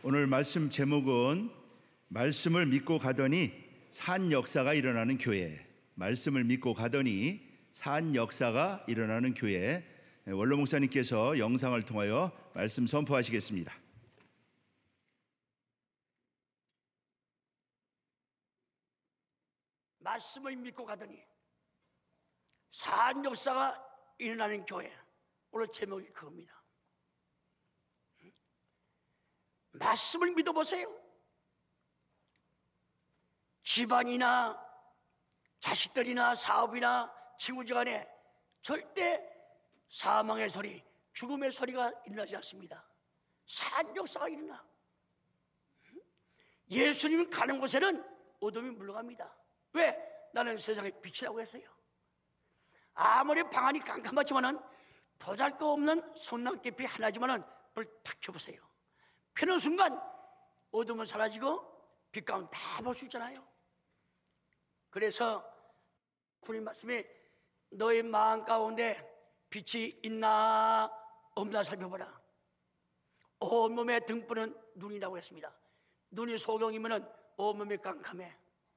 오늘 말씀 제목은 말씀을 믿고 가더니 산 역사가 일어나는 교회. 말씀을 믿고 가더니 산 역사가 일어나는 교회. 원로 목사님께서 영상을 통하여 말씀 선포하시겠습니다. 말씀을 믿고 가더니 산 역사가 일어나는 교회. 오늘 제목이 그겁니다. 말씀을 믿어보세요. 집안이나 자식들이나 사업이나 친구지간에 절대 사망의 소리, 죽음의 소리가 일어나지 않습니다. 산 역사가 일어나. 예수님이 가는 곳에는 어둠이 물러갑니다. 왜? 나는 세상의 빛이라고 했어요. 아무리 방안이 깜깜하지만은 보잘것없는 성냥개피 하나지만은 불 탁 켜보세요. 펴는 순간 어둠은 사라지고 빛감은 다 볼 수 있잖아요. 그래서 주님 말씀이 너의 마음 가운데 빛이 있나 없나 살펴보라. 온몸의 등불은 눈이라고 했습니다. 눈이 소경이면 온몸이 깜깜해.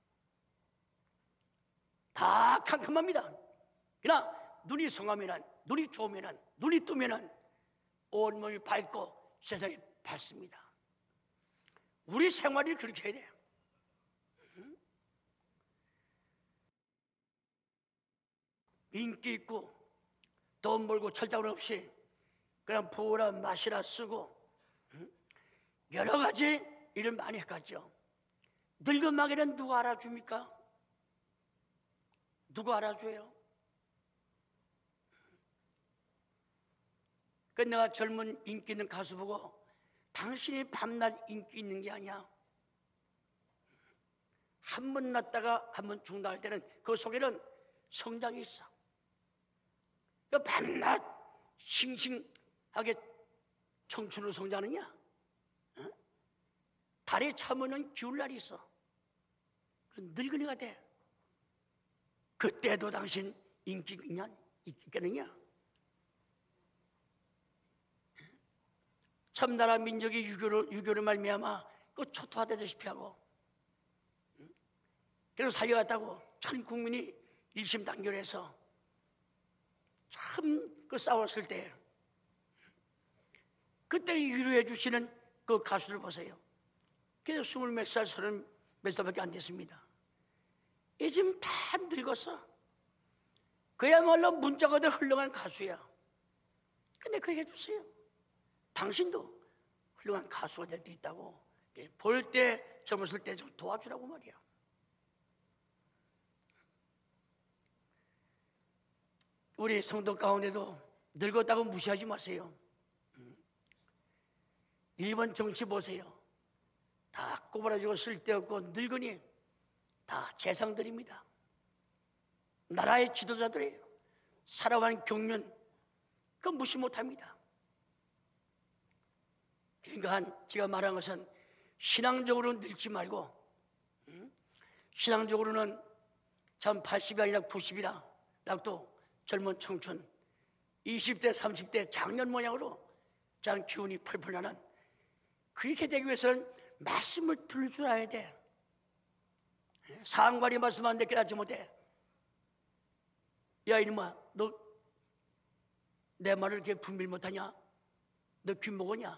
다 깜깜합니다. 그러나 눈이 성하면, 눈이 좋으면, 눈이 뜨면 온몸이 밝고 세상이 밝습니다. 우리 생활을 그렇게 해야 돼요. 인기 있고 돈 벌고 철다운 없이 그냥 부어라 마시라 쓰고 여러 가지 일을 많이 했겠죠. 늙은 마게는 누가 알아줍니까? 누가 알아줘요? 그 내가 젊은 인기 있는 가수 보고 당신이 밤낮 인기 있는 게 아니야. 한 번 났다가 한 번 중단할 때는 그 속에는 성장이 있어. 그 밤낮 싱싱하게 청춘으로 성장하느냐? 달에 참으면 기울 날이 있어. 늙은이가 돼. 그때도 당신 인기 있겠느냐? 참나라 민족이 유교를 말미암아 그 초토화되다시피 하고 그래서 살려갔다고 전 국민이 일심단결해서 참 그 싸웠을 때 그때 위로해 주시는 그 가수를 보세요. 그래서 20몇 살, 30몇 살밖에 안 됐습니다. 이제 지금 다 늙었어. 그야말로 문자가 될 훌륭한 가수야. 근데 그 얘기해 주세요. 당신도 훌륭한 가수가 될 때 있다고. 볼 때 젊었을 때 좀 도와주라고 말이야. 우리 성도 가운데도 늙었다고 무시하지 마세요. 일본 정치 보세요. 다 꼬부라지고 쓸데없고 늙으니 다 재상들입니다. 나라의 지도자들이에요. 살아온 경륜 그 무시 못합니다. 그러니까 제가 말한 것은 신앙적으로 늙지 말고 신앙적으로는 참 80이 아니라 90이라 또 젊은 청춘 20대 30대 작년 모양으로 참 기운이 펄펄 나는 그렇게 되기 위해서는 말씀을 들을 줄 알아야 돼. 상관이 말씀 안 듣게 하지 못해. 야 이놈아 너 내 말을 이렇게 분별 못하냐? 너 귀 먹었냐?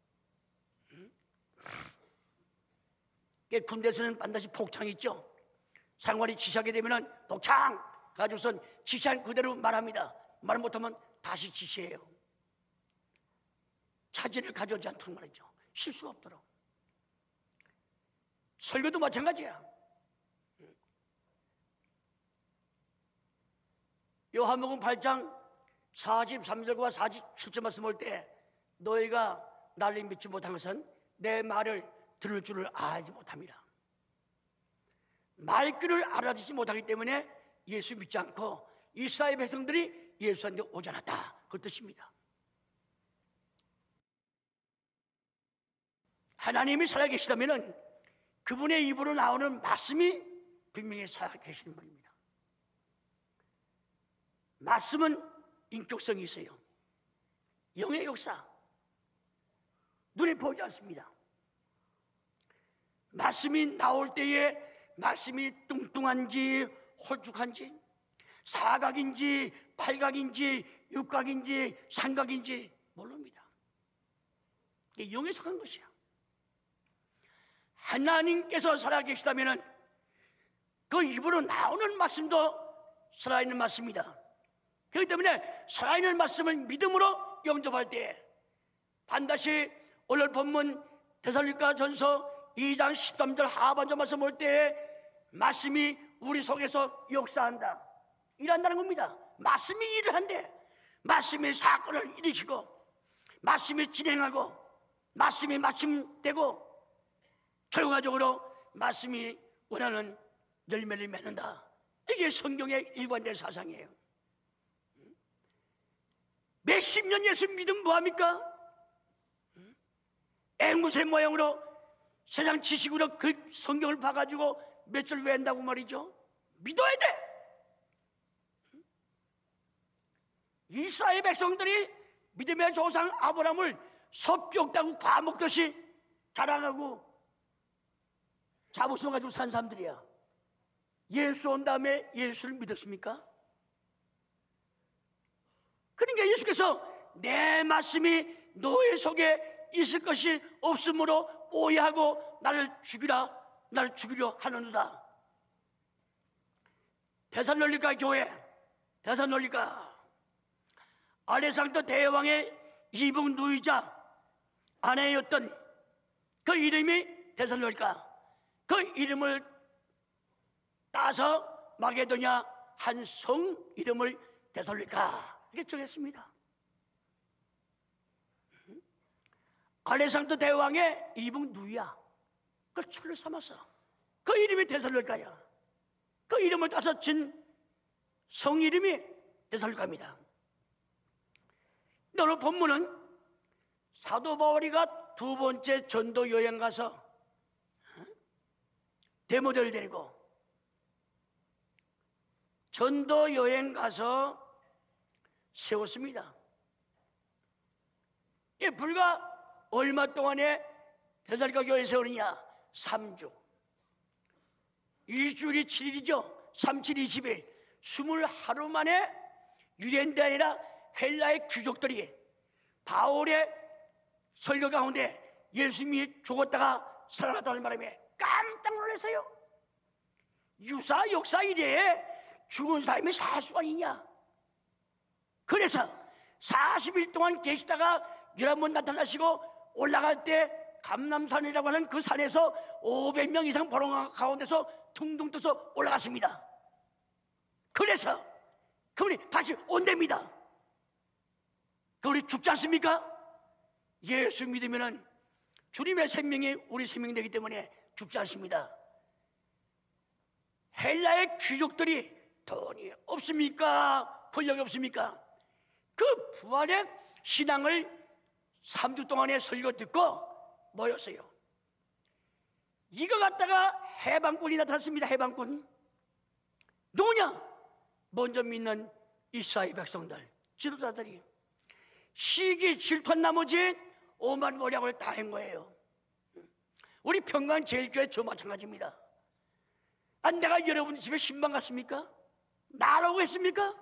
군대에서는 반드시 복창이 있죠. 상관이 지시하게 되면 복창 가지고선 지시한 그대로 말합니다. 말 못하면 다시 지시해요. 차질을 가져오지 않도록 말이죠. 실수가 없도록. 설교도 마찬가지야. 요한복음 8장 43절과 47절 말씀 볼 때 너희가 나를 믿지 못한 것은 내 말을 들을 줄을 알지 못합니다. 말귀를 알아듣지 못하기 때문에 예수 믿지 않고 이스라엘 백성들이 예수한테 오지 않았다. 그 뜻입니다. 하나님이 살아계시다면 그분의 입으로 나오는 말씀이 분명히 살아계시는 분입니다. 말씀은 인격성이 있어요. 영의 역사 눈에 보이지 않습니다. 말씀이 나올 때에 말씀이 뚱뚱한지 홀쭉한지 사각인지 팔각인지 육각인지 삼각인지 모릅니다. 이게 영에 속한 것이야. 하나님께서 살아계시다면 그 입으로 나오는 말씀도 살아있는 말씀이다. 그렇기 때문에 살아있는 말씀을 믿음으로 영접할 때 반드시 오늘 본문 데살로니가전서 2장 13절 하반절 말씀 볼 때 말씀이 우리 속에서 역사한다, 일한다는 겁니다. 말씀이 일을 한대. 말씀이 사건을 일으키고 말씀이 진행하고 말씀이 마침되고 결과적으로 말씀이 원하는 열매를 맺는다. 이게 성경의 일관된 사상이에요. 몇십 년 예수 믿으면 뭐합니까? 앵무새 모양으로 세상 지식으로 그 성경을 봐가지고 몇 절 외운다고 말이죠. 믿어야 돼. 이스라엘 백성들이 믿음의 조상 아브라함을 섭벽다고 과목듯이 자랑하고 자부심 가지고 산 사람들이야. 예수 온 다음에 예수를 믿었습니까? 그러니까 예수께서 내 말씀이 너의 속에 있을 것이 없으므로 오해하고 나를 죽이려 하느니라. 데살로니가 교회, 데살로니가 알렉산더 대왕의 이북 누이자 아내였던 그 이름이 데살로니가. 그 이름을 따서 마게도냐 한 성 이름을 데살로니가 이렇게 정했습니다. 알렉산더 대왕의 이북 누이야. 그걸 철을 삼았어. 그 이름이 데살로니가야. 그 이름을 따서 진 성 이름이 데살로니가입니다. 오늘 본문은 사도 바울이가 두 번째 전도 여행 가서 데모데를 데리고 전도 여행 가서 세웠습니다. 이게 불과 얼마 동안에 데살로니가 교회에 세우느냐? 3주. 1주일이 7일이죠. 3, 7, 20일. 20하루 만에 유대인들이 아니라 헬라의 귀족들이 바울의 설교 가운데 예수님이 죽었다가 살아났다는 바람에 깜짝 놀랐어요. 유사 역사 이래에 죽은 사람이 살 수가 있냐? 그래서 40일 동안 계시다가 11번 나타나시고 올라갈 때 감람산이라고 하는 그 산에서 500명 이상 보러 가운데서 둥둥 떠서 올라갔습니다. 그래서 그분이 다시 온답니다. 그분이 죽지 않습니까? 예수 믿으면 주님의 생명이 우리 생명이 되기 때문에 죽지 않습니다. 헬라의 귀족들이 돈이 없습니까? 권력이 없습니까? 그 부활의 신앙을 3주 동안의 설교 듣고 모였어요. 이거 갖다가 해방꾼이 나타났습니다. 해방꾼 누구냐? 먼저 믿는 이스라엘 백성들, 지도자들이 시기 질투한 나머지 오만 모략을 다 한 거예요. 우리 평강제일교회 저 마찬가지입니다. 내가 여러분 집에 신방 갔습니까? 나라고 했습니까?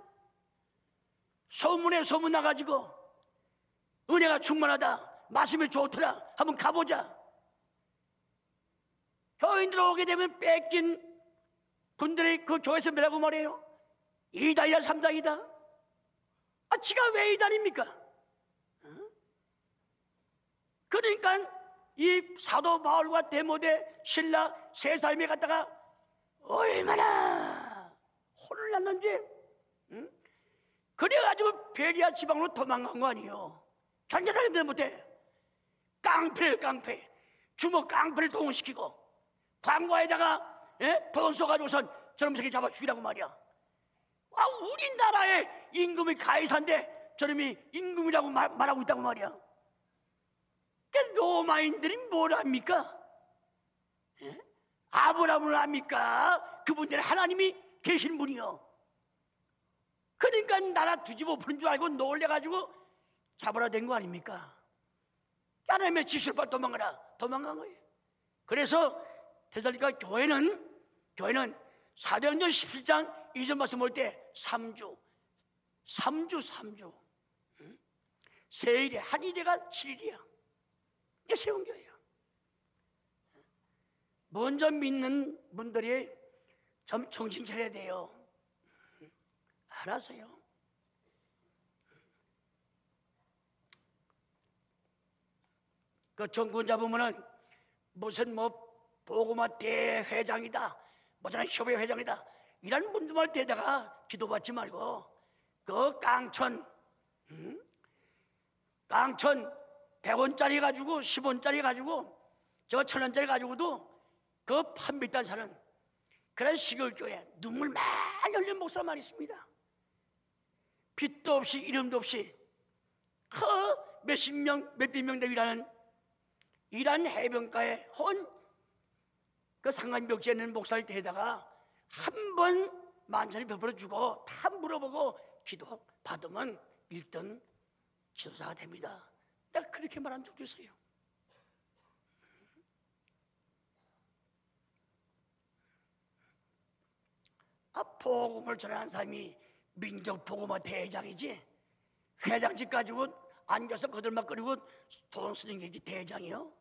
소문에 소문 나가지고 은혜가 충만하다, 말씀이 좋더라, 한번 가보자. 교인들 오게 되면 뺏긴 분들이 그 교회에서 뭐라고 말해요? 이단이다, 삼단이다. 지가 왜 이단입니까? 그러니까 이 사도 바울과 데모데 신라 세 사람이 갔다가 얼마나 혼을 났는지, 그래가지고 베리아 지방으로 도망간 거 아니에요. 견뎌내지 못해. 깡패 주먹 깡패를 동원시키고 광고에다가 돈 써가지고선 저놈 새끼 잡아 죽이라고 말이야. 우리나라의 임금이 가이사인데 저놈이 임금이라고 말하고 있다고 말이야. 로마인들이 뭘 합니까? 아브라함을 압니까? 그분들은 하나님이 계신 분이요. 그러니까 나라 뒤집어 부는 줄 알고 놀래가지고 잡아라 된 거 아닙니까? 하나님의 지시를 받아 도망간 거예요. 그래서 데살로니가 교회는 사도행전 17장 이전 말씀 볼 때 3주 세일에 한 일회가 7일이야. 이게 세운 교회야. 먼저 믿는 분들이 좀 정신 차려야 돼요. 알아서요. 그 정권 잡으면은 무슨 보고마 대회장이다, 무슨 협회 회장이다 이런 분들만 대다가 기도받지 말고 그 깡천 100원짜리 가지고 10원짜리 가지고 저 1000원짜리 가지고도 그 판비단 사는 그런 시골교회 눈물 많이 흘린 목사만 있습니다. 빚도 없이 이름도 없이 그 몇십 명 몇백 명 되고 일하는 해변가에 그 상간벽지에 있는 목사를 대다가 한 번 만찬이 베풀어 주고 다 물어보고 기도 받으면 1등 지도자가 됩니다. 내가 그렇게 말한 적도 있어요. 복음을 전하는 사람이 민족복음화 대회장이지 회장직 가지고 앉아서 거들막거리고 돈 쓰는 게 대회장이요?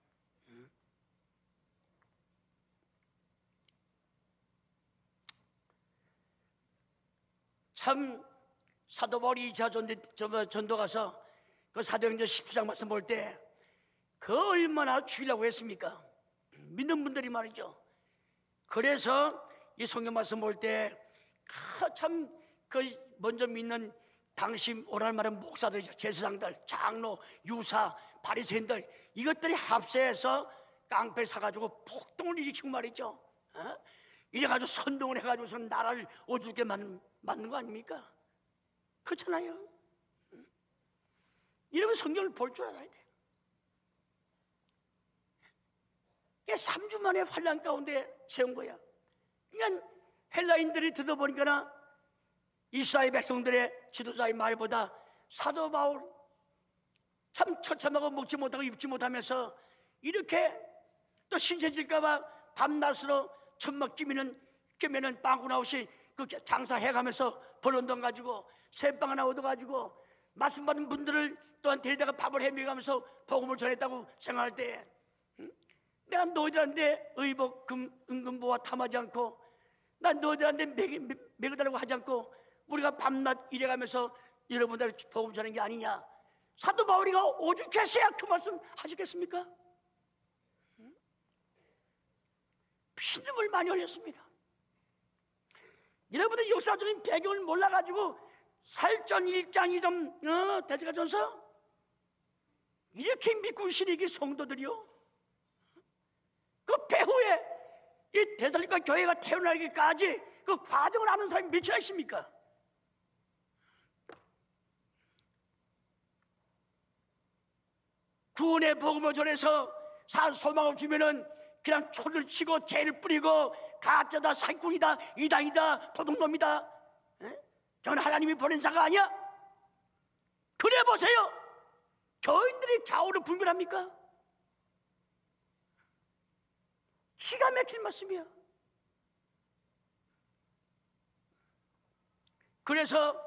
참 사도 바울이 2차 전도 가서 그 사도행전 17장 말씀 볼 때 그 얼마나 죽이려고 했습니까? 믿는 분들이 말이죠. 그래서 이 성경 말씀 볼 때 참 그 먼저 믿는 당시 오라는 말은 목사들이죠. 제사장들, 장로, 유사, 바리새인들 이것들이 합세해서 깡패 사가지고 폭동을 일으키고 말이죠. 이래가지고 선동을 해가지고서 나라를 어둡게 만든 거 아닙니까? 그렇잖아요. 이러면 성경을 볼 줄 알아야 돼. 3주 만에 환란 가운데 세운 거야. 그러니까 헬라인들이 들어보니까 이스라엘 백성들의 지도자의 말보다 사도 바울 참 처참하고 먹지 못하고 입지 못하면서 이렇게 또 신세질까봐 밤낮으로 천막 끼면은 빵꾸나웃이 그 장사해가면서 버는 돈 가지고 새빵 하나 얻어가지고 말씀 받은 분들을 또한 데리다가 밥을 해먹으면서 복음을 전했다고 생각할 때 내가 너희들한테 의복, 은금보화 탐하지 않고 난 너희들한테 먹여달라고 하지 않고 우리가 밤낮 일해가면서 여러분들 복음 전하는 게 아니냐. 사도 바울이가 오죽했어야 그 말씀 하시겠습니까? 피눈물 많이 흘렸습니다. 여러분들 역사적인 배경을 몰라가지고 살전 1장 2점 데살로니가전서 이렇게 믿고 계신 이 성도들이요. 그 배후에 이 데살로니가 교회가 태어나기까지 그 과정을 아는 사람이 몇이나 있습니까? 구원의 복음을 전해서 소망을 주면은 그냥 초를 치고 죄를 뿌리고 가짜다, 사기꾼이다, 이당이다, 도둑놈이다, 저는 하나님이 보낸 자가 아니야? 그래 보세요. 교인들이 좌우를 분별합니까? 기가 막힌 말씀이야. 그래서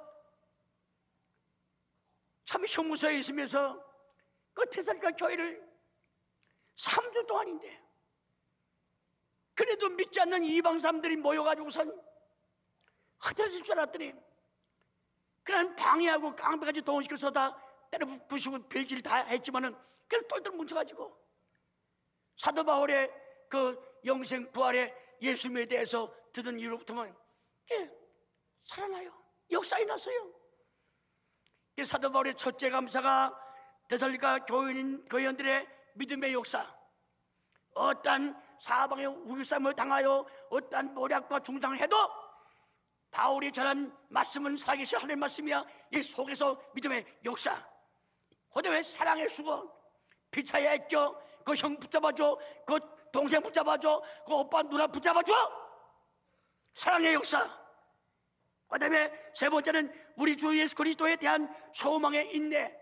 참 형무소에 있으면서 그 데살로니가 교회를 3주 동안인데 그래도 믿지 않는 이방 사람들이 모여가지고선 흩어질 줄 알았더니 그냥 방해하고 깡패까지 동원시켜서 다 때려 부수고 별짓을 다 했지만은 그래서 똘똘 뭉쳐가지고 사도 바울의 그 영생 부활의 예수님에 대해서 듣는 이후로부터는 살아나요. 역사에 났어요. 사도 바울의 첫째 감사가 데살로니가 교인들의 믿음의 역사, 어떠한 사방의 우유쌈을 당하여 어떠한 모략과 중상을 해도 바울이 전한 말씀은 살아계신 하나님의 말씀이야. 이 속에서 믿음의 역사. 그런데 왜 사랑의 수고, 피차에 애껴, 그 형 붙잡아줘, 그 동생 붙잡아줘, 그 오빠 누나 붙잡아줘. 사랑의 역사. 그 다음에 세 번째는 우리 주 예수 그리스도에 대한 소망의 인내.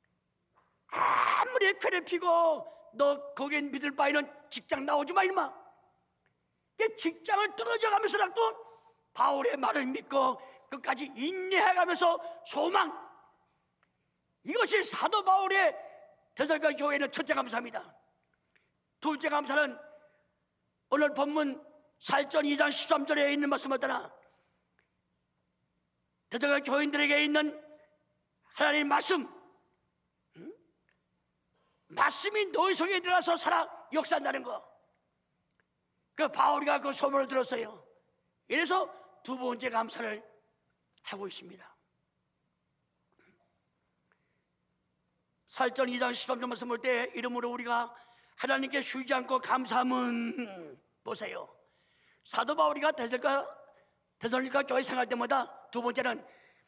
아무리 괴롭히고 너 거기에 믿을 바에는 직장 나오지 마 이놈아. 그 직장을 떨어져가면서라도 바울의 말을 믿고 끝까지 인내해가면서 소망, 이것이 사도 바울의 데살로니가 교회는 첫째 감사입니다. 둘째 감사는 오늘 본문 사전 2장 13절에 있는 말씀을 따라 데살로니가 교인들에게 있는 하나님의 말씀이 너희 속에 들어가서 살아 역사한다는 거, 그 바울이가 그 소문을 들었어요. 이래서 두 번째 감사를 하고 있습니다. 사전 2장 13절 말씀 볼 때 이러므로 우리가 하나님께 쉬지 않고 감사함은, 보세요, 사도 바울이가 데살로니가 교회 생활 때마다 두 번째는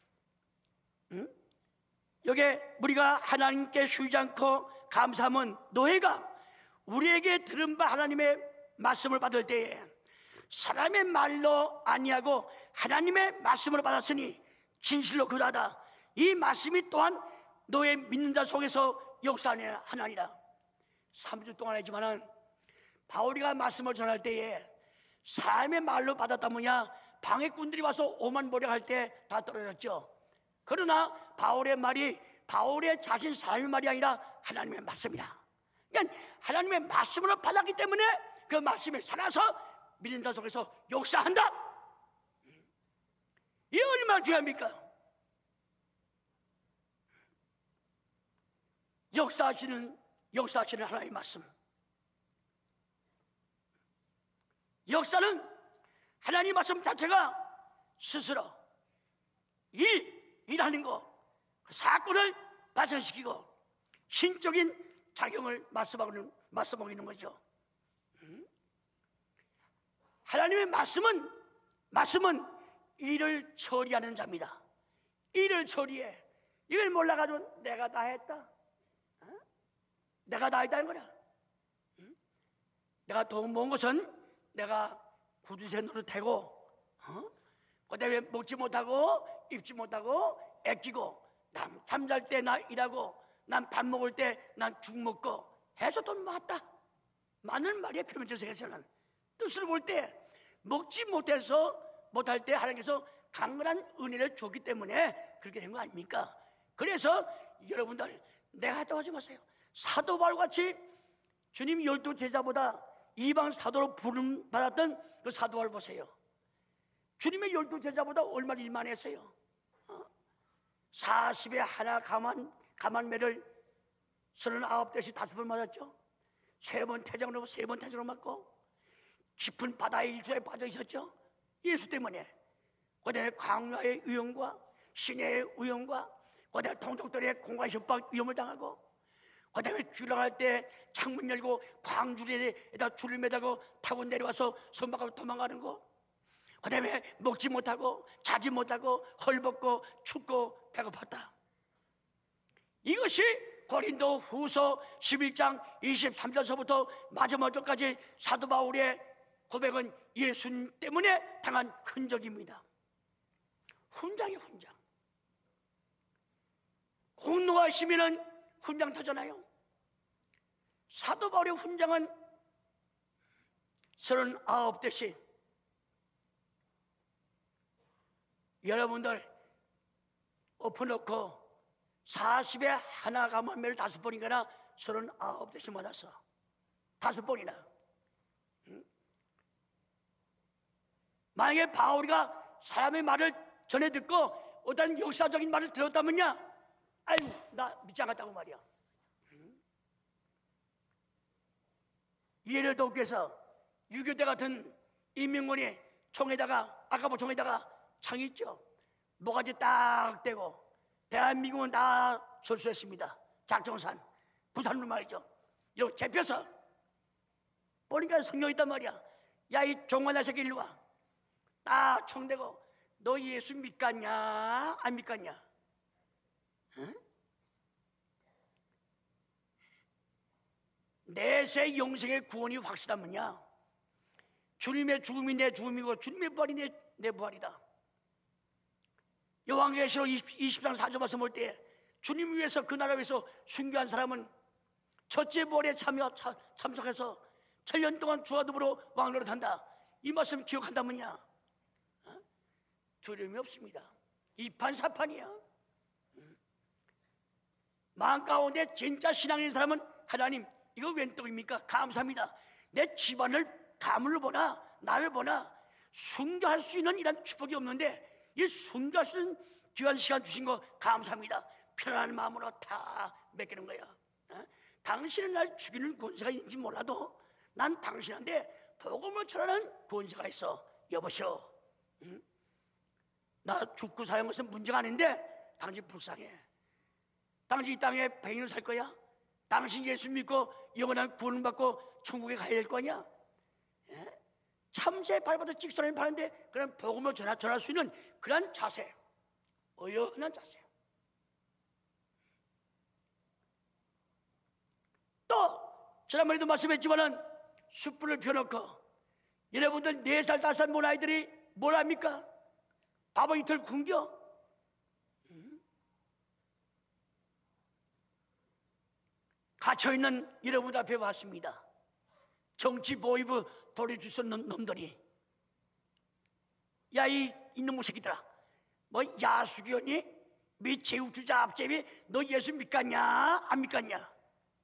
여기에 우리가 하나님께 쉬지 않고 감사함은 너희가 우리에게 들은 바 하나님의 말씀을 받을 때에 사람의 말로 아니하고 하나님의 말씀으로 받았으니 진실로 그러하다. 이 말씀이 또한 너의 믿는 자 속에서 역사하나니라. 3주 동안 했지만은 바울이가 말씀을 전할 때에 사람의 말로 받았다 뭐냐, 방해꾼들이 와서 오만보려할 때 다 떨어졌죠. 그러나 바울의 말이 바울의 자신 사람의 말이 아니라 하나님의 말씀이다. 그러니까 하나님의 말씀으로 받았기 때문에 그 말씀에 살아서 믿는 자 속에서 역사한다. 이 얼마나 귀합니까? 역사하시는 하나님의 말씀. 역사는 하나님의 말씀 자체가 스스로 일하는 거, 그 사건을 발전시키고 신적인 작용을 말씀하고 있는 거죠. 하나님의 말씀은 일을 처리하는 자입니다. 일을 처리해. 이걸 몰라가지고 내가 다 했다, 내가 다 했다는 거야. 내가 돈 모은 것은 내가 구두쇠 노릇하고, 그다음에 먹지 못하고 입지 못하고 애끼고, 난 잠잘 때 나 일하고, 난 밥 먹을 때 난 죽 먹고 해서 돈 모았다. 많은 말이야. 표면적에서는 뜻으로 볼 때 먹지 못할 때 하나님께서 강건한 은혜를 줬기 때문에 그렇게 된 거 아닙니까? 그래서 여러분들 내가 했다고 하지 마세요. 사도 바울같이 주님 12제자보다 이방 사도로 부름 받았던 그 사도 바울 보세요. 주님의 12제자보다 얼마나 일 많이 했어요. 40에 하나 가만매를 39대씩 5번 맞았죠. 3번 태장으로 3번 태장으로 맞고 깊은 바다의 일조에 빠져 있었죠. 예수 때문에. 그다음에 광야의 위험과 시내의 위험과, 그다음에 동족들의 공간 협박 위험을 당하고, 그다음에 줄나갈 때 창문 열고 광주리에다 줄을 매다고 타고 내려와서 선박하고 도망가는 거, 그다음에 먹지 못하고 자지 못하고 헐벗고 춥고 배고팠다. 이것이 고린도 후서 11장 23절서부터 마지막 절까지 사도 바울의 고백은 예수님 때문에 당한 흔적입니다. 훈장이에요, 훈장. 공노하시면은 훈장 터잖아요. 사도 바울의 훈장은 39대씩. 여러분들 엎어놓고 40에 하나 가만매를 5번인가나 39대씩 맞았어. 5번이나. 만약에 바울이가 사람의 말을 전해 듣고 어떤 역사적인 말을 들었다면야, 아유 나 믿지 않았다고 말이야. 이해를 돕기 위해서 유교대 같은 인민군이 총에다가, 아까 뭐 총에다가 창이 있죠. 모가지 딱 떼고 대한민국은 다 철수했습니다. 작정산, 부산으로 말이죠. 이렇게 잡혀서 보니까 성령이 있단 말이야. 야 이 종관자 새끼 일로 와. 딱 총대고 너 예수 믿겠냐 안 믿겠냐? 응? 내세 영생의 구원이 확실하면야 주님의 죽음이 내 죽음이고 주님의 부활이 내 부활이다. 요한계시록 20장 4절 말씀 볼 때 주님 위해서, 그 나라 위해서 순교한 사람은 첫째 부활에 참석해서 7년 동안 주와 더불어 왕노릇한다. 이 말씀 기억한다면야 두려움이 없습니다. 이판사판이야. 마음 가운데 진짜 신앙 있는 사람은 하나님 이거 웬 떡입니까? 감사합니다. 내 집안을 가물로 보나 나를 보나 순교할 수 있는 이런 축복이 없는데 이 순교할 수 있는 귀한 시간 주신 거 감사합니다. 편안한 마음으로 다 맡기는 거야. 당신은 날 죽이는 권세가 있는지 몰라도 난 당신한테 복음을 전하는 권세가 있어. 여보시오, 나 죽고 사는 것은 문제가 아닌데 당신 불쌍해. 당신 이 땅에 100년 살 거야? 당신 예수 믿고 영원한 구원을 받고 천국에 가야 될 거 아니야? 참새 발바닥 찍소리는 파는데 그런 복음을 전할 수 있는 그런 자세, 어연한 자세. 또 지난번에도 말씀했지만은 숯불을 펴놓고 여러분들 4살 5살 본 아이들이 뭘 합니까? 밥을 이틀 굶겨? 갇혀있는 여러분 앞에 왔습니다. 정치 보이브 돌려주는 놈들이, 야 이 이놈의 새끼들아, 뭐 야수견이 및 제우주자 앞제비 너 예수 믿겠냐 안 믿겠냐?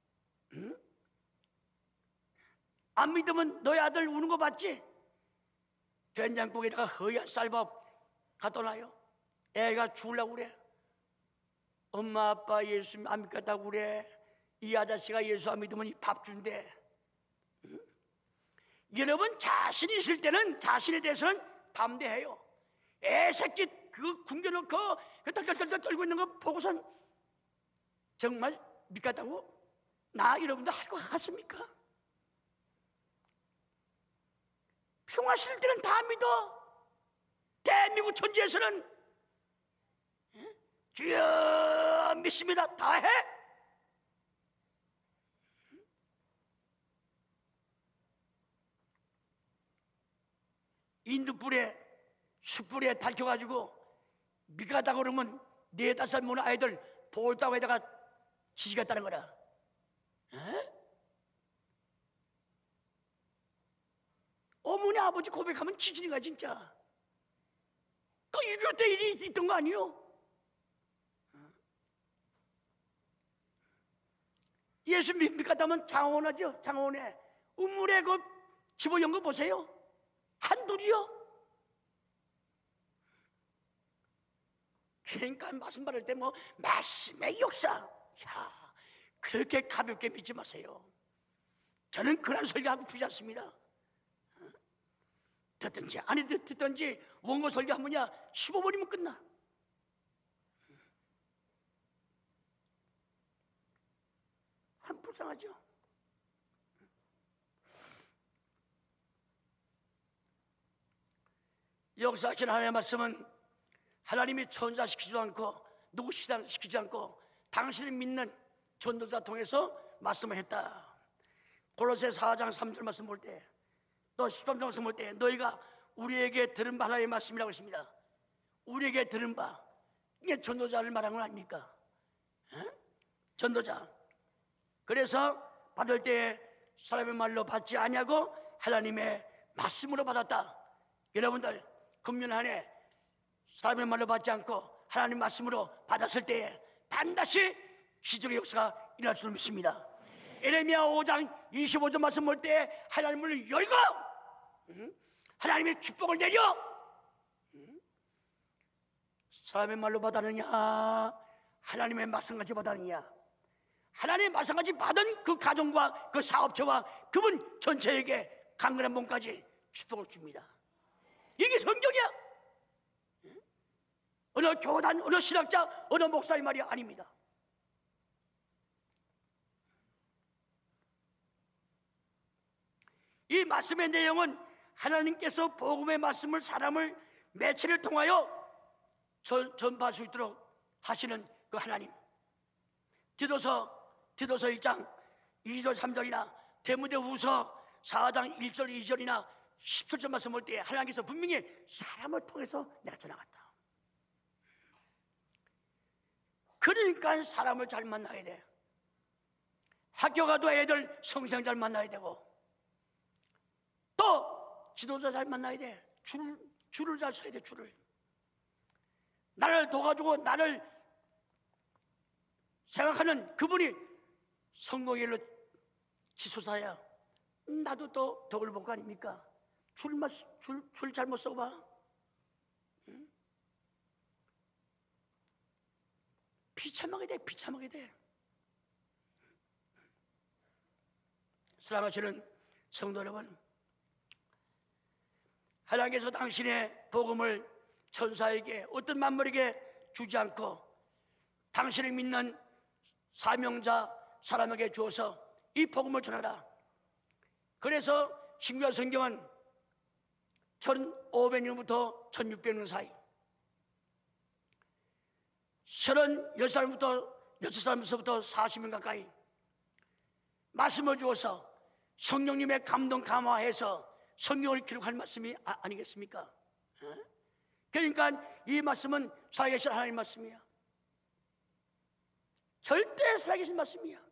안 믿으면 너희 아들 우는 거 봤지? 된장국에다가 허연 쌀밥 갖다 놔요. 애가 죽으려고 그래. 엄마 아빠 예수 안 믿겠다고 그래. 이 아저씨가 예수 안 믿으면 밥 준대. 여러분 자신이 있을 때는 자신에 대해서는 담대해요. 애새끼 그거 굶겨놓고 그 떨떨떨 떨고 있는 거 보고선 정말 믿겠다고? 나 여러분도 할 것 같습니까? 평화실 때는 다 믿어. 대한민국 천지에서는 주여 믿습니다 다 해. 인두불에 숯불에 달켜가지고 미가다 그러면 4-5 모는 아이들 볼따구에다가 지지겠다는 거라. 어머니 아버지 고백하면 지지니까 진짜. 또 6.25 때 일이 있던 거 아니요? 예수 믿겠다면 장원하죠. 장원에 우물에 그 집어연 거 보세요. 한둘이요? 그러니까 말씀 받을 때 뭐 말씀의 역사, 야 그렇게 가볍게 믿지 마세요. 저는 그런 설교하고 부지 않습니다. 듣든지 아니 듣든지 원고 설교하면야 15분이면 끝나. 참 불쌍하죠. 역사하신 하나님의 말씀은 하나님이 천사시키지도 않고 누구 시키지 않고 당신을 믿는 전도자 통해서 말씀을 했다. 골로새 4장 3절 말씀 볼 때, 또 13장 말씀 볼 때 너희가 우리에게 들은 바 하나님의 말씀이라고 했습니다. 우리에게 들은 바, 이게 전도자를 말한 건 아닙니까? 전도자. 그래서 받을 때 사람의 말로 받지 아니하고 하나님의 말씀으로 받았다. 여러분들 금년 한 해 사람의 말로 받지 않고 하나님 말씀으로 받았을 때에 반드시 기적의 역사가 일어날 줄 믿습니다. 에레미야 5장 25절 말씀 볼 때 하나님을 열고 하나님의 축복을 내려 사람의 말로 받았느냐 하나님의 말씀까지 받았느냐, 하나님의 말씀까지 받은 그 가정과 그 사업체와 그분 전체에게 강건한 몸까지 축복을 줍니다. 이게 성경이야. 어느 교단, 어느 신학자, 어느 목사의 말이 아닙니다. 이 말씀의 내용은 하나님께서 복음의 말씀을 사람을 매체를 통하여 전파할 수 있도록 하시는 그 하나님. 디도서 1장 2절 3절이나 디모데후서 4장 1절 2절이나 17절 말씀 볼 때 하나님께서 분명히 사람을 통해서 내가 전화갔다. 그러니까 사람을 잘 만나야 돼. 학교 가도 애들 성경 잘 만나야 되고, 또 지도자 잘 만나야 돼. 줄을 잘 서야 돼. 줄을. 나를 도와주고 나를 생각하는 그분이 성공의 일로 지소사야. 나도 또 덕을 볼 거 아닙니까? 줄 잘못 써봐. 비참하게 돼. 비참하게 돼. 사랑하시는 성도 여러분, 하나님께서 당신의 복음을 천사에게 어떤 만물에게 주지 않고 당신을 믿는 사명자 사람에게 주어서 이 복음을 전하라. 그래서 신구약 성경은 1500년부터 1600년 사이 36살부터 6살부터 40년 가까이 말씀을 주어서 성령님의 감동 감화해서 성경을 기록한 말씀이 아니겠습니까? 그러니까 이 말씀은 살아계신 하나님 말씀이야. 절대 살아계신 말씀이야.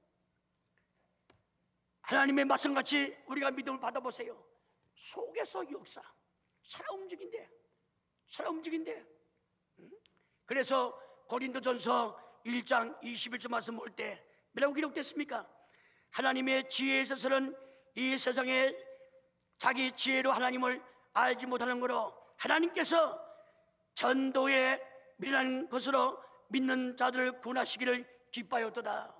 하나님의 말씀같이 우리가 믿음을 받아보세요. 속에서 역사 살아 움직인대. 그래서 고린도전서 1장 21절 말씀 볼 때 뭐라고 기록됐습니까? 하나님의 지혜에 있어서는 이 세상에 자기 지혜로 하나님을 알지 못하는 거로 하나님께서 전도에 미련한 것으로 믿는 자들을 구원하시기를 기뻐하였도다.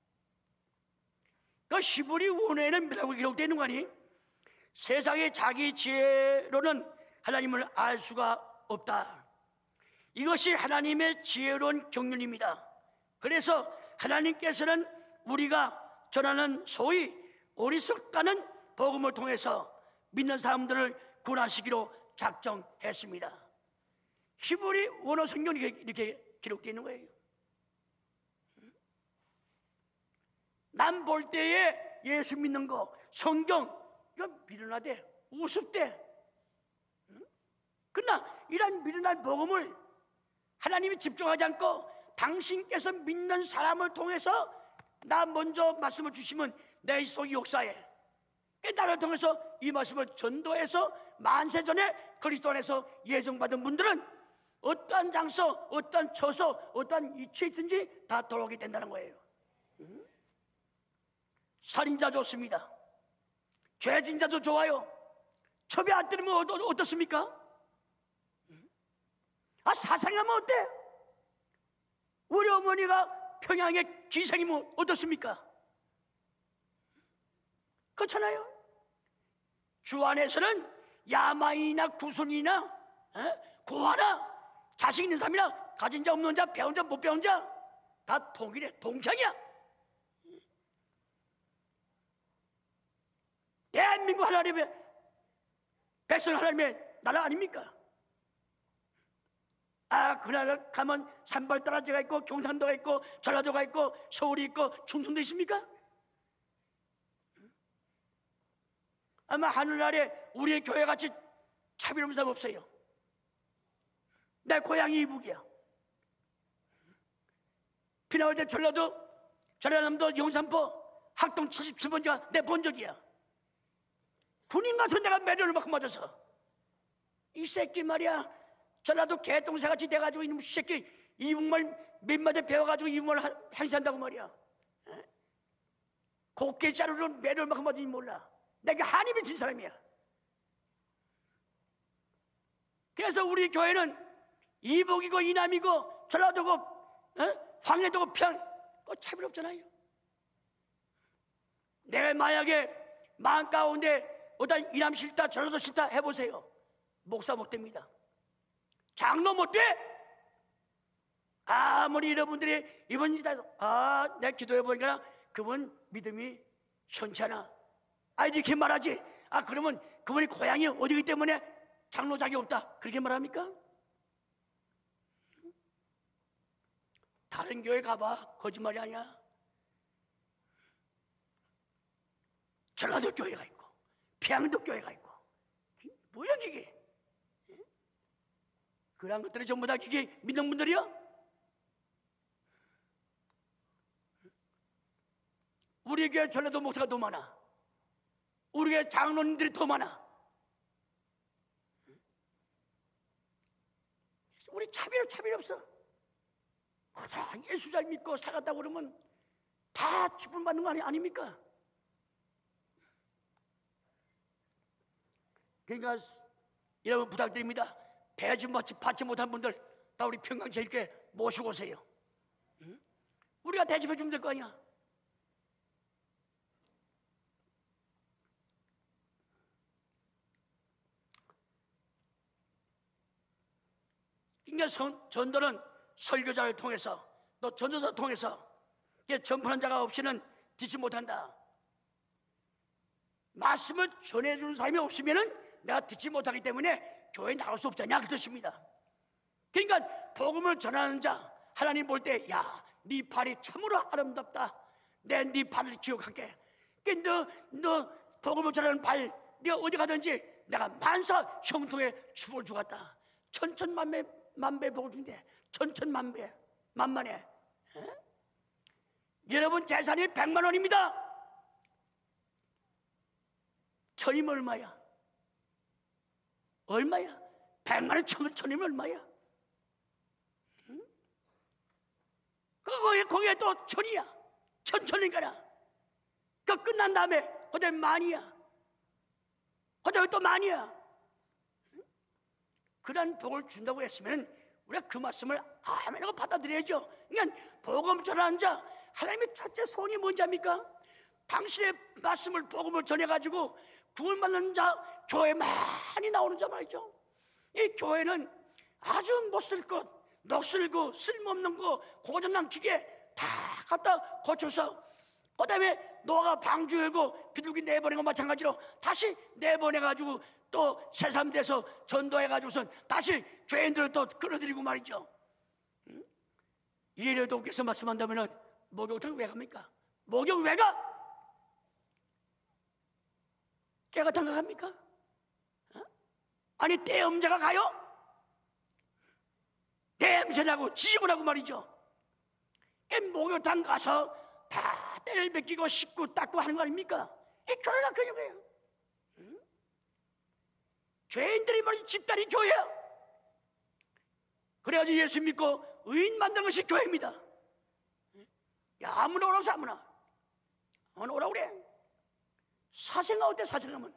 그 히브리 원어에는 뭐라고 기록되어 있는 거 아니? 세상의 자기 지혜로는 하나님을 알 수가 없다. 이것이 하나님의 지혜로운 경륜입니다. 그래서 하나님께서는 우리가 전하는 소위 어리석다는 복음을 통해서 믿는 사람들을 구원하시기로 작정했습니다. 히브리 원어 성경이 이렇게 기록되어 있는 거예요. 남 볼 때에 예수 믿는 거, 성경, 이거 미련하대, 우습대. 그러나 이런 미련한 복음을 하나님이 집중하지 않고 당신께서 믿는 사람을 통해서 나 먼저 말씀을 주시면 내 속이 역사해. 나를 통해서 이 말씀을 전도해서 만세전에 그리스도 안에서 예정받은 분들은 어떠한 장소, 어떠한 처소, 어떠한 위치에 있든지 다 돌아오게 된다는 거예요. 살인자 좋습니다. 죄진자도 좋아요. 첩에 안 들으면 어떻습니까? 사상하면 어때? 우리 어머니가 평양에 기생이면 어떻습니까? 그렇잖아요. 주 안에서는 야마이나 구순이나 고아나 자식 있는 사람이나 가진 자 없는 자 배운 자 못 배운 자 다 동일해. 동창이야. 대한민국 하나님의 백성 하나님의 나라 아닙니까? 그날 가면 산발따라지가 있고 경상도가 있고 전라도가 있고 서울이 있고 충청도 있습니까? 아마 하늘나라에 우리의 교회같이 차별없는 사람 없어요. 내 고향이 이북이야. 비나올 때 전라남도 영산포 학동 77번지가 내 본적이야. 군인 가서 내가 매료를 맞고 맞아서 이 새끼 말이야 전라도 개똥새같이 돼가지고 이놈 새끼 이북말 몇 마디 배워가지고 이북말 행세한다고 말이야. 곱게 자루로 매료를 맞고 맞으니 몰라. 내가 한이 맺힌 사람이야. 그래서 우리 교회는 이북이고 이남이고 전라도고 황해도고 평 그 차별 없잖아요. 내가 만약에 마음 가운데 어떤 이남 싫다 전라도 싫다 해보세요. 목사 못 됩니다. 장로 못 돼. 아무리 여러분들이 이번 일다 내가 기도해 보니까 그분 믿음이 현찮아. 이렇게 말하지. 그러면 그분이 고향이 어디기 때문에 장로 자격 없다 그렇게 말합니까? 다른 교회 가봐. 거짓말이 아니야. 전라도 교회가 있고 평양도 교회가 있고 뭐야 이게? 그런 것들이 전부 다 이게 믿는 분들이야? 우리 교회 전라도 목사가 더 많아. 우리 교회 장로님들이 더 많아. 우리 차별이 없어. 그저 예수 잘 믿고 살았다고 그러면 다 직분 받는 거 아닙니까? 그러니까 여러분 부탁드립니다. 대접 받지 못한 분들 다 우리 평강제일교회 모시고 오세요. 응? 우리가 대접해 주면 될 거 아니야. 그러니까 전도는 설교자를 통해서 또 전도자를 통해서 전파하는 자가 없이는 듣지 못한다. 말씀을 전해주는 사람이 없으면 내가 듣지 못하기 때문에 교회에 나갈 수 없잖냐 그 뜻입니다. 그러니까 복음을 전하는 자 하나님 볼 때 야, 네 발이 참으로 아름답다. 내 네 발을 기억할게. 그러니까 너 복음을 전하는 발 네가 어디 가든지 내가 만사 형통에 축복을 주겠다. 천천만배 복을 준대. 천천만배 만만해. 여러분 재산이 100만 원입니다. 천이면 얼마야? 얼마야? 100만 원 천이면 얼마야? 응? 거기에 또 천이야. 천이니까 그 끝난 다음에 그다음에 만이야. 그다음에 또 만이야. 응? 그런 복을 준다고 했으면 우리가 그 말씀을 아멘 하고 받아들여야죠. 그러니까 복음 전하는 자 하나님의 첫째 소원이 뭔지 압니까? 당신의 말씀을 복음을 전해가지고 구원받는 자 교회 많이 나오는 자 말이죠. 이 교회는 아주 못쓸 것, 녹슬고 쓸모없는 거 고장난 기계 다 갖다 고쳐서 그 다음에 노아가 방주 열고 비둘기 내보낸 거 마찬가지로 다시 내보내가지고 또 새삼돼서 전도해가지고선 다시 죄인들을 또 끌어들이고 말이죠. 이해도께서 말씀한다면 목욕탕 왜 갑니까? 목욕 왜 가? 깨끗한 거 갑니까? 어? 아니 떼엄자가 가요? 냄새나고 지저분하고 말이죠. 목욕탕 가서 다 때를 벗기고 씻고 닦고 하는 거 아닙니까? 이 교회가 그 교회예요. 응? 죄인들이 말이 집단이 교회야. 그래야지 예수 믿고 의인 만드는 것이 교회입니다. 야, 아무나 오라고 해서 아무나 오라고 그래. 사생아 어때? 사생하면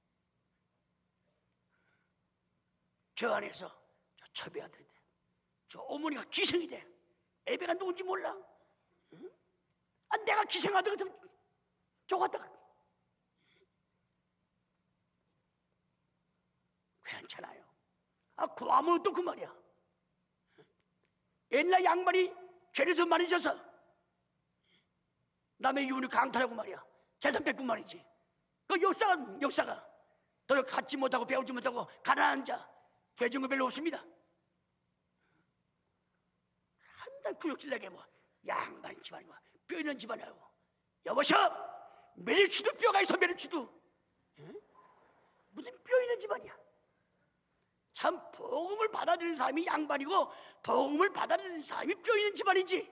저 안에서 저 첩이 아들이 돼. 저 어머니가 기생이 돼. 애배가 누군지 몰라. 응? 아, 내가 기생아들 같으면 좋았다. 괜찮아요. 아, 그 아무는 또 그 말이야. 옛날 양반이 죄를 좀 많이 져서 남의 유언을 강탈하고 말이야. 재산 뺏고 말이지. 그 역사가 더 갖지 못하고 배우지 못하고 가난한 자 되진 거 별로 없습니다. 한 달 구역질 내게 뭐 양반 집안이고 뼈 있는 집안이고 여보셔 메리치도 뼈가 있어. 메리치도 무슨 뼈 있는 집안이야. 참 복음을 받아들이는 사람이 양반이고 복음을 받아들이는 사람이 뼈 있는 집안이지.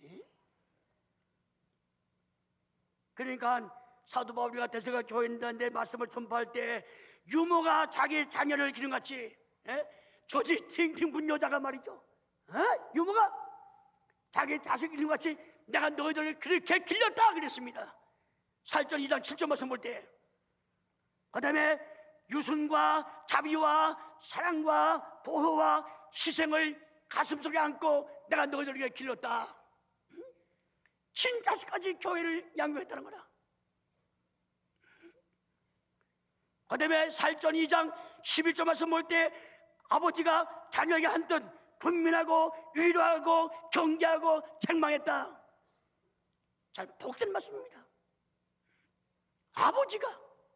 그러니까 사도 바울이가 데살로니가 교인들한테 말씀을 전파할 때 유모가 자기 자녀를 기름같이 조지 팅팅 분 여자가 말이죠. 유모가 자기 자식을 기름같이 내가 너희들을 그렇게 길렀다 그랬습니다. 사도전 2장 7절 말씀 볼 때 그 다음에 유순과 자비와 사랑과 보호와 희생을 가슴속에 안고 내가 너희들에게 길렀다. 친자식까지 교회를 양육했다는 거라. 그 다음에 사도전 2장 11절 말씀 볼 때 아버지가 자녀에게 한뜻 군민하고 위로하고 경계하고 책망했다. 잘 복된 말씀입니다. 아버지가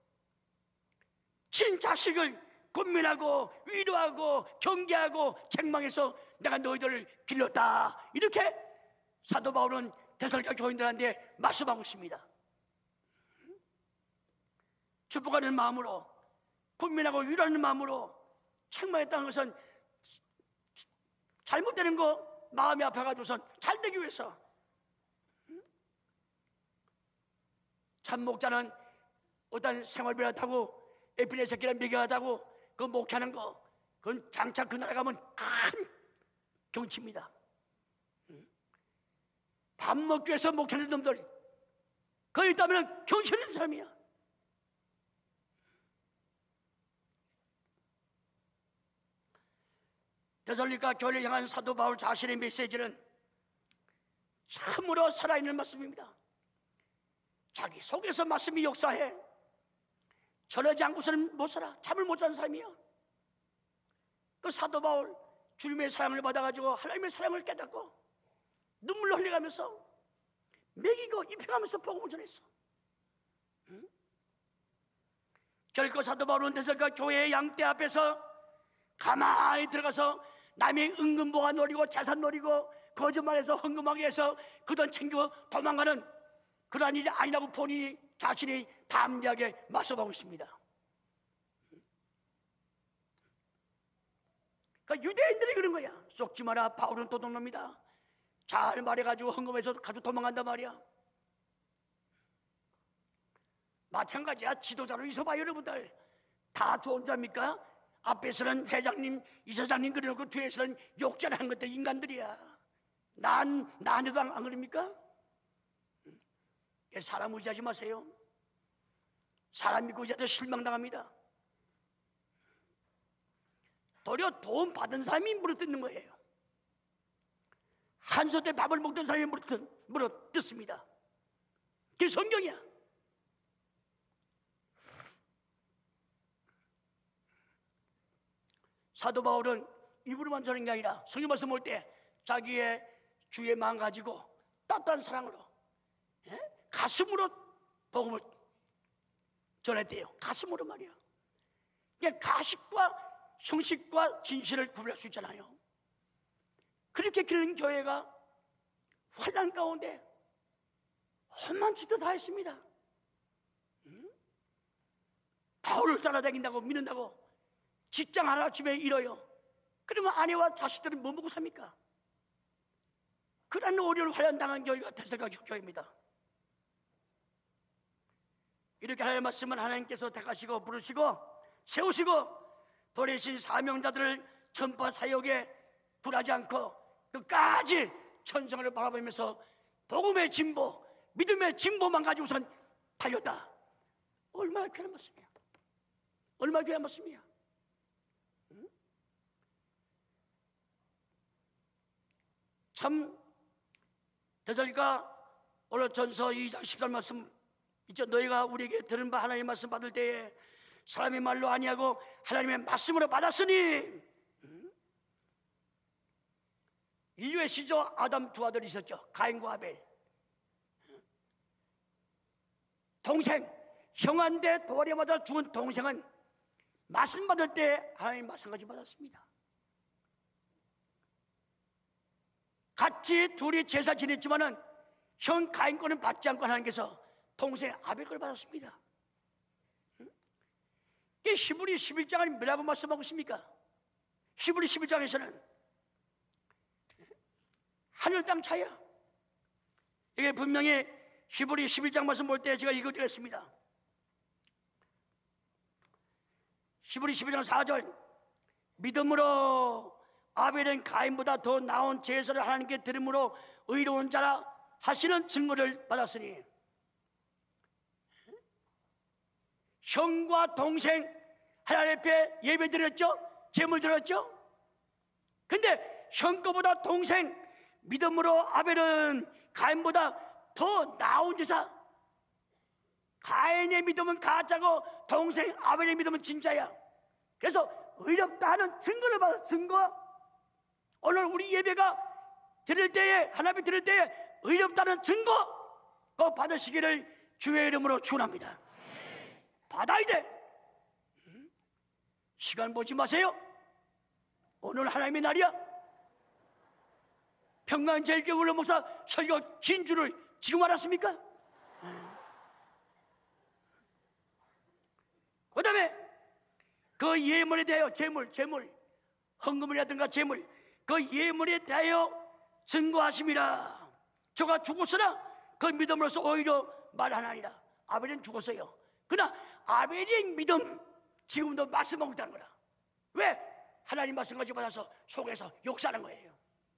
친자식을 권면하고 위로하고 경계하고 책망해서 내가 너희들을 길렀다. 이렇게 사도 바울은 데살로니가 교인들한테 말씀하고 있습니다. 축복하는 마음으로 권면하고 위로하는 마음으로 책망했다는 것은 잘못되는 거 마음이 아파가지고선 잘 되기 위해서. 참 목자는 어떤 생활비를 타고 에피네 새끼를 먹여가다고 그 목회하는 거 그건 장차 그 나라 가면 큰 경치입니다. 밥 먹기 위해서 목회하는 놈들 거기 있다면 경치하는 사람이야. 데살로니가 교회를 향한 사도 바울 자신의 메시지는 참으로 살아있는 말씀입니다. 자기 속에서 말씀이 역사해. 저러지 않고서는 못 살아. 잠을 못 자는 사람이야. 그 사도 바울 주님의 사랑을 받아가지고 하나님의 사랑을 깨닫고 눈물로 흘려가면서 먹이고 입혀가면서 복음을 전했어. 결코 사도 바울은 데살로니가 교회의 양떼 앞에서 가만히 들어가서 남의 은근보가 노리고 재산 노리고 거짓말해서 헌금하게 해서 그 돈 챙기고 도망가는 그러한 일이 아니라고 본인이 자신이 담대하게 맞서보고 있습니다. 그러니까 유대인들이 그런 거야. 속지 마라, 바울은 도둑놈이다. 잘 말해가지고 헌금해서 가지고 도망간단 말이야. 마찬가지야. 지도자로 있어봐요. 여러분들 다 좋은 자입니까? 앞에서는 회장님, 이사장님 그려놓고 뒤에서는 욕전하는 것들 인간들이야. 나한테도 안 그럽니까? 사람 의지하지 마세요. 사람 믿고 의지하다 실망당합니다. 도리어 돈 받은 사람이 물어뜯는 거예요. 한솥 때 밥을 먹던 사람이 물어뜯습니다. 그게 성경이야. 사도 바울은 입으로만 전하는 게 아니라 성경 말씀 볼 때 자기의 주의 마음 가지고 따뜻한 사랑으로 가슴으로 복음을 전했대요. 가슴으로 말이야. 그냥 가식과 형식과 진실을 구별할 수 있잖아요. 그렇게 기르는 교회가 환난 가운데 험한 짓도 다 했습니다. 바울을 따라다닌다고 믿는다고 직장 하루아침에 잃어요. 그러면 아내와 자식들은 뭐 먹고 삽니까? 그런 오류를 환난당한 교회가 데살로니가 교회입니다. 이렇게 하나님의 말씀은 하나님께서 택하시고 부르시고 세우시고 보내신 사명자들을 전파 사역에 굴하지 않고 끝까지 천성을 바라보면서 복음의 진보, 믿음의 진보만 가지고선 달렸다. 얼마나 귀한 말씀이야. 얼마나 귀한 말씀이야. 참 데살로니가 오늘 전서 2장 14절 말씀 있죠. 너희가 우리에게 들은 바 하나님의 말씀 받을 때에 사람의 말로 아니하고 하나님의 말씀으로 받았으니 인류의 시조 아담 두 아들이 있었죠. 가인과 아벨. 동생 형한테 돌에 맞아 죽은 동생은 말씀 받을 때 하나님 마찬가지 받았습니다. 같이 둘이 제사 지냈지만은 형 가인 거는 받지 않고 하나님께서 동생 아벨 걸 받았습니다. 이게 히브리 11장은 뭐라고 말씀하고 있습니까? 히브리 11장에서는 하늘 땅 차이야. 이게 분명히 히브리 11장 말씀 볼 때 제가 읽어드렸습니다. 히브리 11장 4절 믿음으로 아벨은 가인보다 더 나은 제사를 하나님께 드림으로 의로운 자라 하시는 증거를 받았으니 형과 동생 하나님 앞에 예배 드렸죠? 제물 드렸죠? 근데 형 거보다 동생 믿음으로 아벨은 가인보다 더 나은 제사. 가인의 믿음은 가짜고 동생 아벨의 믿음은 진짜야. 그래서 의롭다 하는 증거를 받아. 증거. 오늘 우리 예배가 드릴 때에 하나님 드릴 때에 의롭다는 증거 그거 받으시기를 주의 이름으로 축원합니다. 받아야 돼. 시간 보지 마세요. 오늘 하나님의 날이야. 평강제일교회 목사 설교 긴 줄을 지금 알았습니까? 그 다음에 그 예물에 대하여 제물 헌금이라든가 제물 그 예물에 대하여 증거하심이라. 저가 죽었으나 그 믿음으로서 오히려 말하나니라. 아벨은 죽었어요. 그러나 아벨의 믿음 지금도 말씀하고 있다는 거라. 왜? 하나님 말씀까지 받아서 속에서 역사하는 거예요.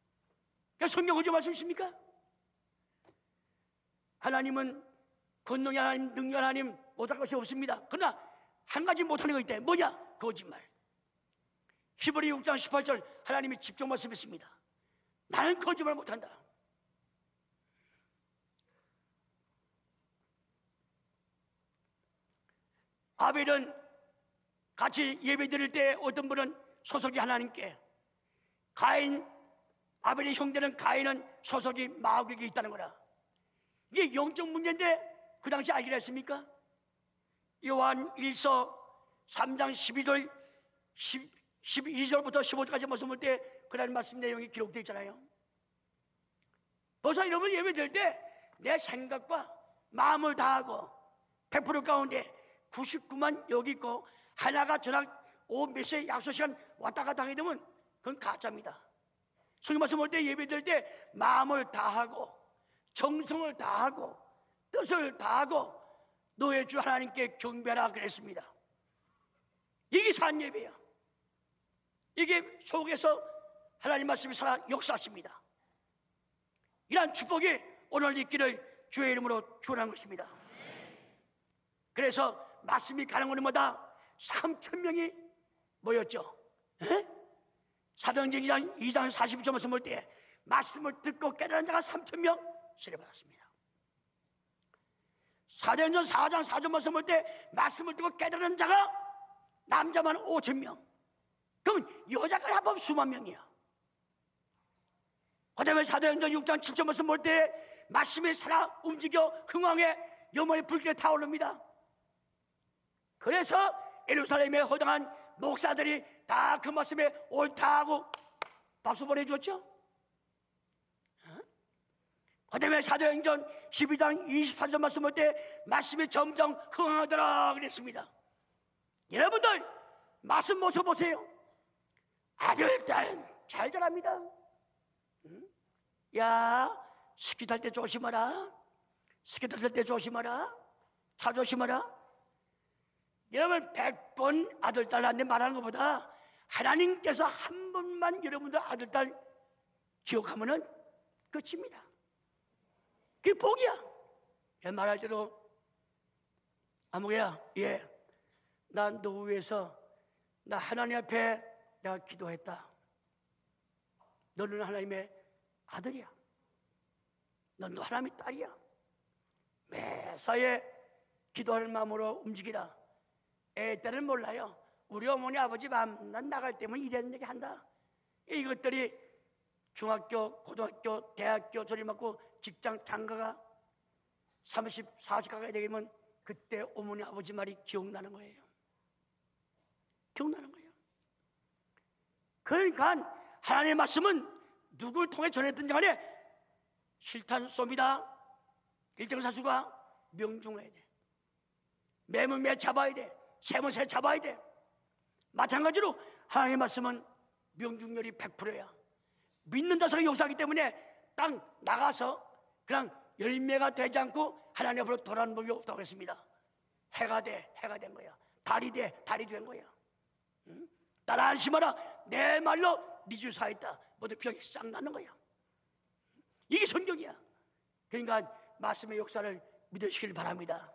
성경 어디 말씀이십니까? 하나님은 권능의 하나님, 능력의 하나님, 못할 것이 없습니다. 그러나 한 가지 못하는 거 있대. 뭐냐? 거짓말. 히브리 6장 18절 하나님이 직접 말씀했습니다. 나는 거짓말 못한다. 아벨은 같이 예배 드릴 때 어떤 분은 소속이 하나님께, 아벨의 형제는 가인은 소속이 마귀에게 있다는 거라. 이게 영적 문제인데 그 당시 알기로 했습니까? 요한 1서 3장 12절부터 15절까지 말씀 볼 때 그런 말씀 내용이 기록되어 있잖아요. 벌써 여러분 예배 드릴 때 내 생각과 마음을 다하고 100% 가운데 99만 여기 있고 하나가 저녁 오후 몇 시에 약속 시간 왔다 갔다 하게 되면 그건 가짜입니다. 성경 말씀 볼 때 예배 드릴 때 마음을 다하고 정성을 다하고 뜻을 다하고 너의 주 하나님께 경배하라 그랬습니다. 이게 산 예배야. 이게 속에서 하나님 말씀이 살아 역사하십니다. 이러한 축복이 오늘 있기를 주의 이름으로 축원하는 것입니다. 그래서 말씀이 가는 곳마다 3,000명이 모였죠. 사도행전 2장 42절 말씀 볼 때 말씀을 듣고 깨달은 자가 3,000명 세례받았습니다. 사도행전 4장 4절 말씀 볼 때 말씀을 듣고 깨달은 자가 남자만 5,000명. 그럼 여자까지 합하면 수만 명이야. 그 다음에 사도행전 6장 7절 말씀 볼 때 말씀이 살아 움직여 흥왕에 영원의 불길에 타오릅니다. 그래서 예루살렘에 허당한 목사들이 다 그 말씀에 옳다고 박수 보내주었죠. 그 다음에 사도행전 12장 24절 말씀 볼 때 말씀이 점점 흥하더라 그랬습니다. 여러분들 말씀 모셔보세요. 아들, 딸은 잘 자랍니다. 야, 스키 탈 때 조심하라. 스키 탈 때 조심하라. 차 조심하라. 여러분 100번 아들, 딸 한테 말하는 것보다 하나님께서 한 번만 여러분들 아들, 딸 기억하면은 끝입니다. 그게 복이야. 말할 때도 아무개야, 예, 난 너 위해서 나 하나님 앞에 내가 기도했다. 너는 하나님의 아들이야. 넌 하나님의 딸이야. 매사에 기도하는 마음으로 움직이라. 애 때는 몰라요. 우리 어머니 아버지 마음 난 나갈 때면 이랬는데 한다. 이것들이 중학교, 고등학교, 대학교 졸업하고 직장 장가가 30, 40 가까이 되면 그때 어머니 아버지 말이 기억나는 거예요. 기억나는 거예요. 그러니까 하나님의 말씀은 누굴 통해 전했든지 간에 실탄 쏩니다. 일등사수가 명중해야 돼. 매면 매 잡아야 돼. 새면 새 잡아야 돼. 마찬가지로 하나님의 말씀은 명중률이 100%야. 믿는 자석이 역사하기 때문에 딱 나가서 그냥 열매가 되지 않고 하나님 앞으로 돌아오는 법이 없다고 했습니다. 해가 돼, 해가 된 거야. 달이 돼, 달이 된 거야. 나라 안심하라. 내 말로 네 주 사했다. 모두 병이 싹 나는 거야. 이게 성경이야. 그러니까 말씀의 역사를 믿으시길 바랍니다.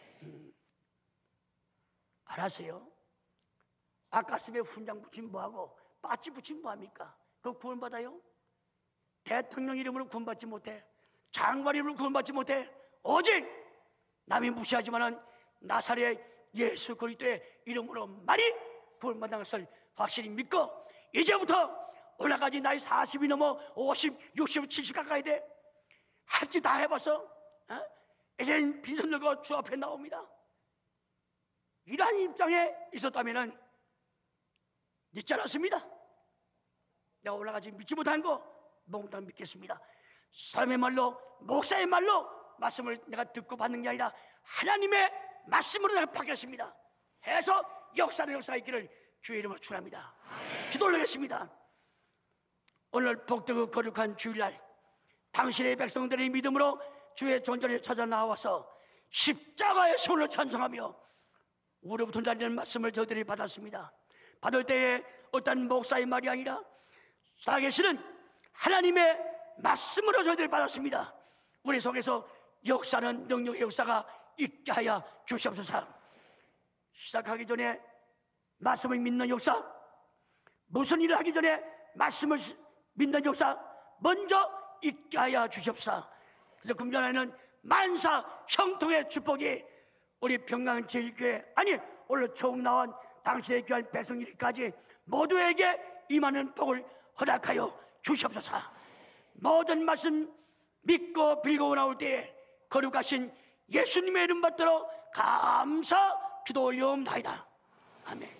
알았어요? 아까스에 훈장 붙이면 뭐하고 빠찌 붙이면 뭐합니까? 그거 구원받아요? 대통령 이름으로 구원받지 못해. 장관 이름으로 구원받지 못해. 오직 남이 무시하지만은 나사렛 예수 그리스도의 이름으로만이 구원받는 것을 확실히 믿고 이제부터 올라가지 나이 40이 넘어 50, 60, 70 가까이 돼. 할지 다 해봐서 이제는 빈손 들고 주 앞에 나옵니다. 이러한 입장에 있었다면은 믿지 않았습니다. 내가 올라가지 믿지 못한 거 몽땅 믿겠습니다. 사람의 말로, 목사의 말로 말씀을 내가 듣고 받는 게 아니라 하나님의 말씀으로 내가 받겠습니다. 해서 역사는 역사가 있기를 주의 이름으로 축원합니다. 기도 올리겠습니다. 오늘 복되고 거룩한 주일날 당신의 백성들의 믿음으로 주의 존재를 찾아 나와서 십자가의 손을 찬송하며 우리부터 달리는 말씀을 저들이 받았습니다. 받을 때에 어떤 목사의 말이 아니라 살아계시는 하나님의 말씀으로 저희들 받았습니다. 우리 속에서 역사는 능력의 역사가 있게 하여 주시옵소서. 시작하기 전에 말씀을 믿는 역사, 무슨 일을 하기 전에 말씀을 믿는 역사 먼저 있게 하여 주시옵소서. 그래서 금년에는 만사 형통의 축복이 우리 평강제일교회, 아니 오늘 처음 나온 당신의 귀한 백성일까지 모두에게 임하는 복을 허락하여 주시옵소서. 모든 말씀 믿고 빌고 나올 때에 거룩하신 예수님의 이름 받들어 감사 기도 올려옵나이다. 아멘.